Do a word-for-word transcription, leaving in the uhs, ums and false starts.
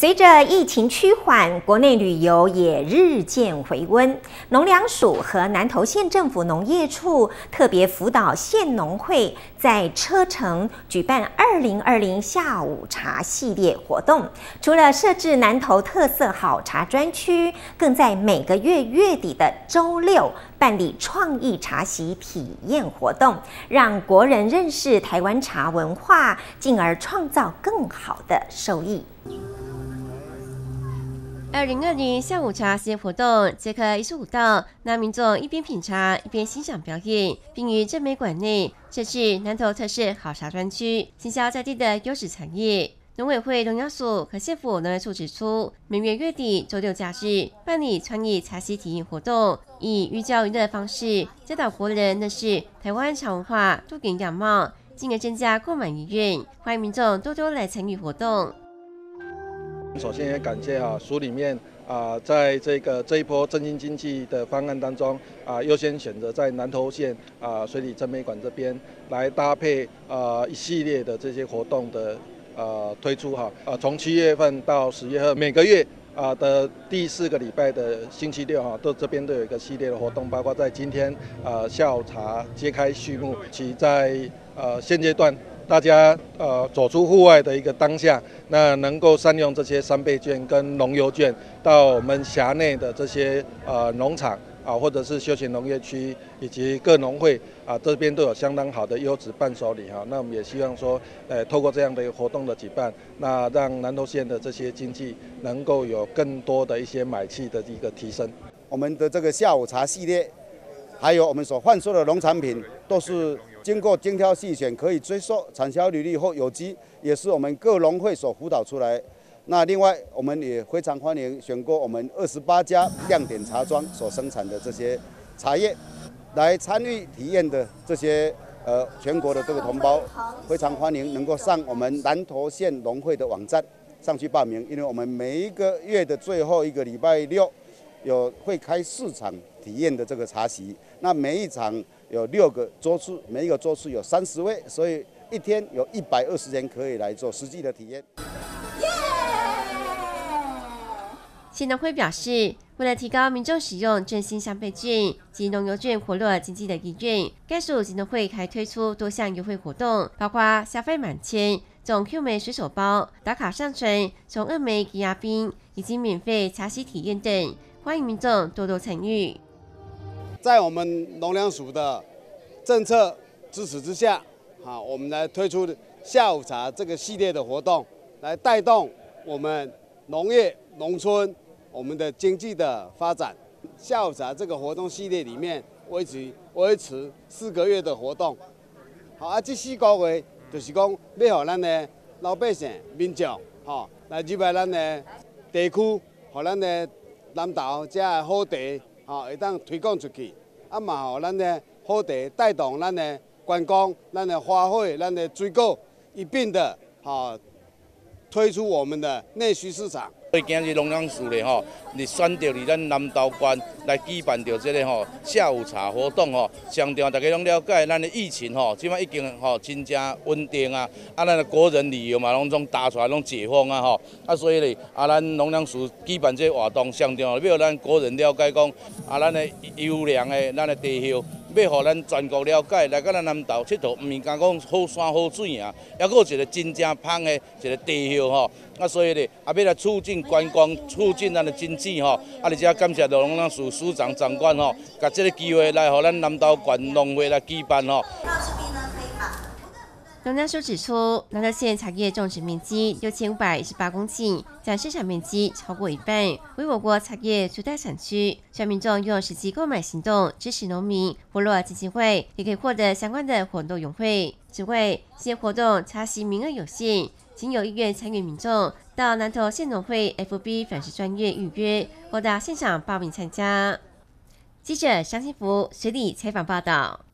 随着疫情趋缓，国内旅游也日渐回温。农粮署和南投县政府农业处特别辅导县农会，在车城举办二零二零下午茶系列活动。除了设置南投特色好茶专区，更在每个月月底的周六办理创意茶席体验活动，让国人认识台湾茶文化，进而创造更好的收益。 二零二零下午茶系列活动结合艺术舞蹈，让民众一边品茶一边欣赏表演，并于正美馆内设置南投特色好茶专区，行销在地的优质产业。农委会农粮署和县府农业处指出，每月月底周六假日办理创意茶席体验活动，以寓教于乐的方式教导国人认识台湾茶文化、多元样貌，进而增加购买意愿。欢迎民众多多来参与活动。 首先也感谢啊，署里面啊，在这个这一波振兴经济的方案当中啊，优先选择在南投县啊水里珍美馆这边来搭配啊一系列的这些活动的呃推出哈啊，从七月份到十月份，每个月啊的第四个礼拜的星期六哈，都这边都有一个系列的活动，包括在今天啊下午茶揭开序幕，其在呃现阶段。大家呃走出户外的一个当下，那能够善用这些三倍券跟农游券，到我们辖内的这些呃农场啊，或者是休闲农业区以及各农会啊，这边都有相当好的优质伴手礼哈。那我们也希望说，呃，透过这样的一个活动的举办，那让南投县的这些经济能够有更多的一些买气的一个提升。 我们的这个下午茶系列，还有我们所贩售的农产品，都是经过精挑细选，可以追溯产销履历或有机，也是我们各农会所辅导出来。那另外，我们也非常欢迎选过我们二十八家亮点茶庄所生产的这些茶叶，来参与体验的这些呃全国的这个同胞，非常欢迎能够上我们南投县农会的网站上去报名，因为我们每一个月的最后一个礼拜六有会开四场体验的这个茶席，那每一场有六个桌次，每一个桌次有三十位，所以一天有一百二十人可以来做实际的体验。 县农会表示，为了提高民众使用振兴消费券及农游券活络经济的意愿，该署县农会还推出多项优惠活动，包括消费满千送 Q 枚水手包、打卡上传送二枚吉亚冰以及免费茶席体验等，欢迎民众多多参与。 在我们农粮署的政策支持之下，啊，我们来推出下午茶这个系列的活动，来带动我们农业、农村我们的经济的发展。下午茶这个活动系列里面维持维持四个月的活动，好啊，这四个月就是讲要让咱的老百姓、民众，吼，来入来咱的地区，让咱的南投这的好茶。哦，会当推广出去，啊嘛吼，咱的好茶带动咱的观光、咱的花卉、咱的水果，一并的吼推出我们的内需市场。 所以今日农粮署咧吼，你选择伫咱南投县来举办着这个吼下午茶活动吼，强调大家拢了解咱的疫情吼，即摆已经吼真正稳定啊，啊咱的国人旅游嘛拢总打出来拢解封啊吼，啊所以咧啊咱农粮署举办这个活动，强调要咱国人了解讲啊咱的优良的咱的地形。要互咱全国了解，来到咱南投佚佗，毋是讲讲好山好水啊，还佫有一个真正芳的一个地形吼。啊，所以咧，啊要来促进观光，促进咱的经济吼。啊，而且感谢农粮署署长长官吼，甲这个机会来互咱南投县农会来举办吼。 农粮署指出，南投县茶叶种植面积六千五百一十八公顷，占市场面积超过一半，为我国茶叶主要产区。希望民众用实际购买行动支持农民，活络基金会，也可以获得相关的活动优惠。此外，现活动茶席名额有限，请有意愿参与民众到南投县农会 F B 粉丝专页预约，或到现场报名参加。记者张新福水里采访报道。